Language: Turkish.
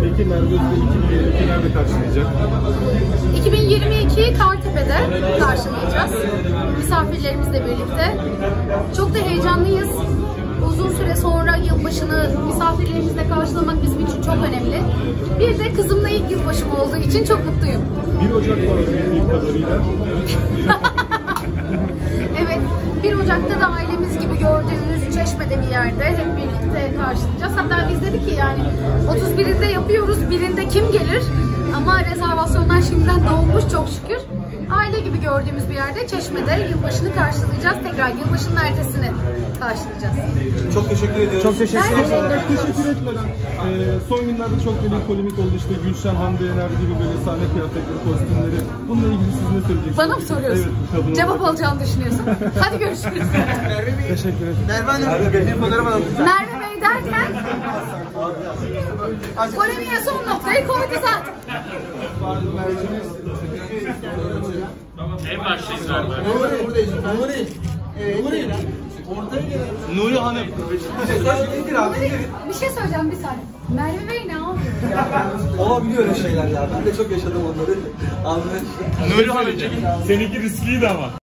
Peki Merve Özbey 2022 nerede karşılayacak? 2022'yi Kartepe'de karşılayacağız. Misafirlerimizle birlikte. Çok da heyecanlıyız. Uzun süre sonra yılbaşını misafirlerimizle karşılamak bizim için çok önemli. Bir de kızımla ilk yılbaşım olduğu için çok mutluyum. 1 Ocak var bildiğim kadarıyla. Evet, 1 Ocak'ta da ailemiz gibi gördüğünüz Çeşme'de bir yerde hep birlikte karşılayacağız. Hatta biz dedik ki yani 31'inde yapıyoruz, 1'inde kim gelir? Ama rezervasyonlar şimdiden dolmuş çok şükür. Aile gibi gördüğümüz bir yerde Çeşme'de yılbaşını karşılayacağız. Tekrar yılbaşının ertesini karşılayacağız. Çok teşekkür ediyorum. Çok teşekkür ederim. Teşekkür etmeden son günlerde çok böyle polemik oldu işte Gülşen, Hande Yener gibi böyle sahne kıyafetleri, kostümleri. Bununla ilgili siz ne söyleyeceksiniz? Bana mı soruyorsun? Evet, kadın Cevap olarak. alacağını düşünüyorsun. Hadi görüşürüz. Teşekkür ederim. Merve Bey, bir fotoğraf alalım. Merve Bey derken polemiğe son noktayı koydu zaten. En baştayız galiba. Nuri Hanım. Bir şey söyleyeceğim bir saniye. Merve Bey ne yapıyor? Olabiliyor öyle şeyler ya. Ben de çok yaşadım onları. Anlayın. Nuri Hanım. Seninki riskliydi ama.